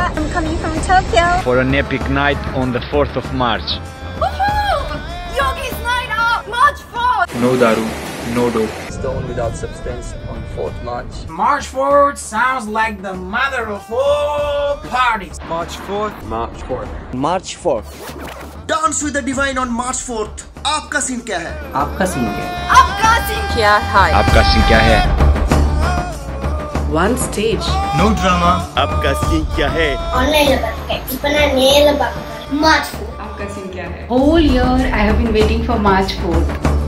I'm coming from Tokyo. For an epic night on the 4th of March. Woohoo! Yogi's night out, March 4th. No daru, no dope. Stone without substance on 4th March. March 4th sounds like the mother of all parties. March 4th. March 4th. March 4th. Dance with the divine on March 4th. आपका scene क्या है? आपका scene क्या है? आपका scene क्या है? आपका सीन क्या है? One stage. No drama. आपका सीन क्या है? Online March 4th. आपका सीन क्या है? Whole year I have been waiting for March 4th.